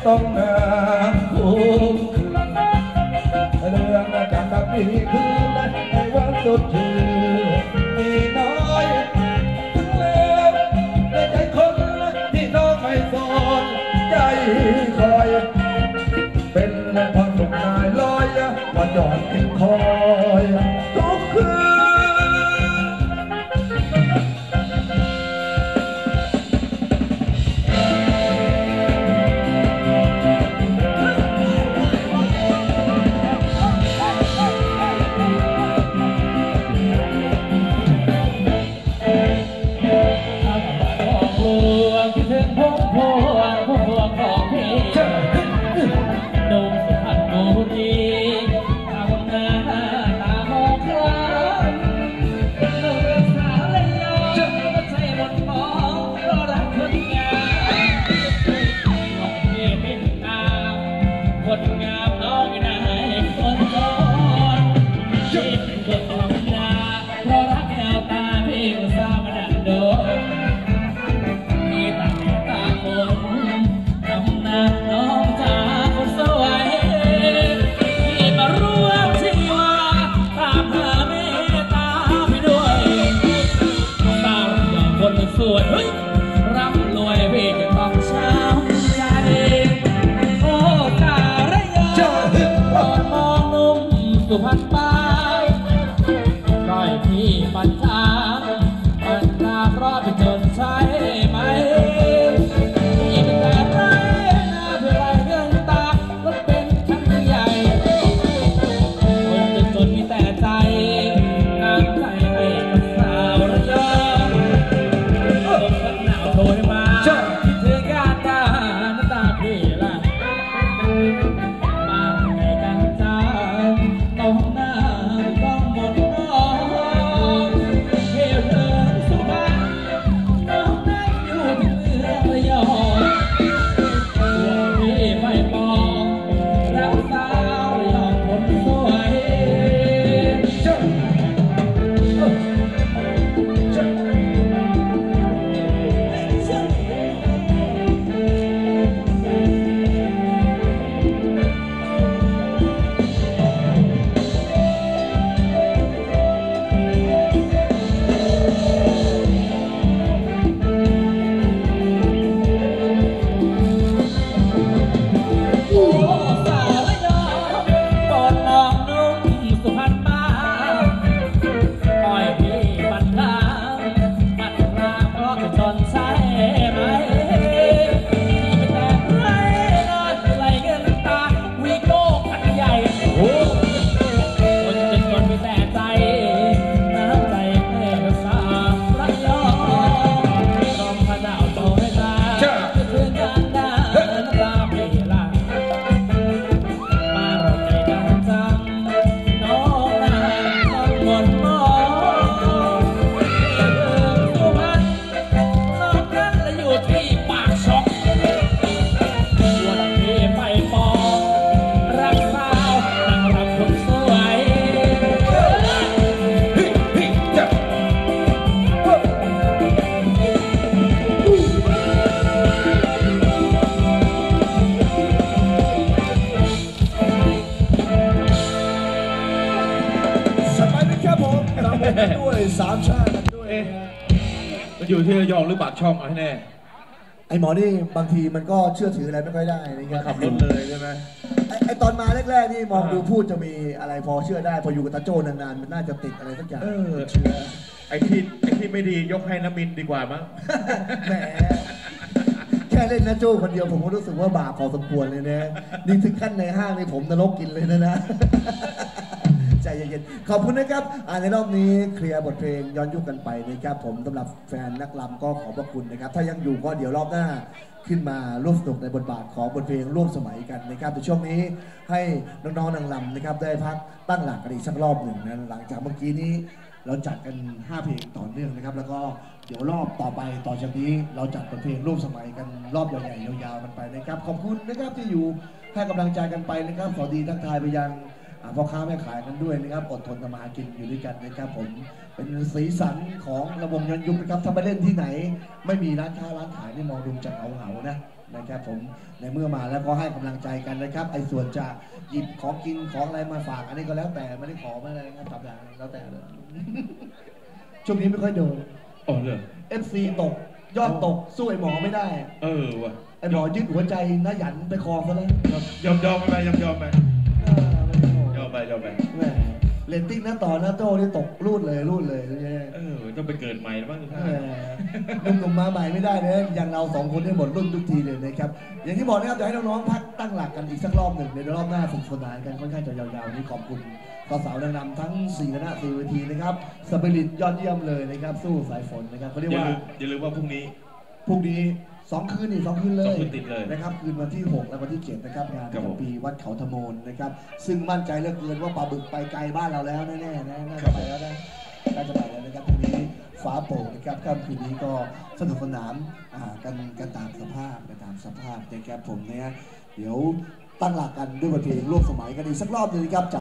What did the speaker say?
ต้องคุ้มเรื่องการตักดีคือในวันสุดชื่อมีน้อยถึงแล้วในใจคนที่น้องไม่สนใจคอยเป็นความสุขนายลอยวันหยอดทิ้งคอยทุกคืนสุพรรณป้ายก้อยพี่ปัญจางปัญญารอดไปจนใช่ไหมยิ่งแต่ไรน่าเพื่อไรเงินตารถเป็นชั้นใหญ่คนจนมีแต่ใจน้ำใจให้กับสาวระยองลมกันหนาวโชยมาคิดถึงการตาหน้าตาพี่ละมาในกันจ้าต้องหน้าต้องหมดน้องเที่ยวเดินสุพรรณน้องนั่งอยู่ที่เมืองระยองตัวพี่ไม่มองรักสาวระยองคนสวยด้วยสามชาติด้วยมันอยู่ที่ระยองหรือปากช่องเอาให้แน่ไอหมอนี่บางทีมันก็เชื่อถืออะไรไม่ค่อยได้นะครับขับรถเลยใช่ไหมไอตอนมาแรกๆนี่มองดูพูดจะมีอะไรพอเชื่อได้พออยู่กับตาโจนานๆมันน่าจะติดอะไรสักอย่างเชื่อไอที่ไม่ดียกให้น้ำมินดีกว่ามั้งแหมแค่เล่นนะโจคนเดียวผมก็รู้สึกว่าบาปพอสมควรเลยนะนี่ถึงขั้นในห้างนี่ผมนรกกินเลยนะใจเย็นๆขอบคุณนะครับในรอบนี้เคลียร์บทเพลงย้อนยุคกันไปนะครับผมสำหรับแฟนนักรำก็ขอบพระคุณนะครับถ้ายังอยู่ก็เดี๋ยวรอบหน้าขึ้นมาร่วมสนุกในบทบาทของบทเพลงร่วมสมัยกันนะครับในช่วงนี้ให้น้องๆนางรำนะครับได้พักตั้งหลักกันอีกสักรอบหนึ่งนะหลังจากเมื่อกี้นี้เราจัดกัน5เพลงต่อเนื่องนะครับแล้วก็เดี๋ยวรอบต่อไปต่อจากนี้เราจัดบทเพลงร่วมสมัยกันรอบใหญ่ๆยาวๆกันไปนะครับขอบคุณนะครับที่อยู่ให้กำลังใจกันไปนะครับสวัสดีทักทายไปยังพ่อค้าแม่ขายกันด้วยนะครับอดทนทำมาหากินอยู่ด้วยกันนะครับผมเป็นสีสันของระบบย้อนยุคนะครับถ้าไปเล่นที่ไหนไม่มีร้านค้าร้านขายนี่มองดูจะเหงาๆนะครับผมในเมื่อมาแล้วก็ให้กำลังใจกันนะครับไอ้ส่วนจะหยิบของกินของอะไรมาฝากอันนี้ก็แล้วแต่ไม่ได้ขอไม่อะไรนะครับตามอย่างแล้วแต่เลย ช่วงนี้ไม่ค่อยโดนอ๋อเหรอ FC ตกยอดตกสู้ไอ้หมอไม่ได้ว่ะไอ้หมอยึดหัวใจน้าหยันไปครองซะแล้วยอมไปยอมไปยอมแหแหมเรตติ้งหน้าต่อหน้าโต้นี่ตกรูดเลยต้องไปเกิดใหม่แล้วบ้างทุกท่านหนุ่มๆมาใหม่ไม่ได้เลยอย่างเราสองคนได้หมดรุ่นทุกทีเลยนะครับอย่างที่บอกนะครับอยากให้น้องๆพักตั้งหลักกันอีกสักรอบหนึ่งในรอบหน้าสนุกสนานกันค่อนข้างจะยาวๆนี่ขอบคุณสาวๆนำทั้ง4คณะ4เวทีนะครับสปิริตยอดเยี่ยมเลยนะครับสู้สายฝนนะครับเขาเรียกว่าอย่าลืมว่าพรุ่งนี้ 2 คืนนี่2 คืนเลย 2 คืนติดเลยนะครับคืนวันที่6และวันที่7นะครับงานประจำปีวัดเขาธโมนนะครับซึ่งมั่นใจเหลือเกินว่าปลาบึกไปไกลบ้านเราแล้วแน่ๆนะน่าจะไปแล้วนะครับตรงนี้ฟ้าโปร่งนะครับค่ำคืนนี้ก็สนุกสนานกันตามสภาพนะครับผมเนี่ยเดี๋ยวตั้งหลักกันด้วยบทเพลงร่วมสมัยกันอีกสักรอบนึงครับ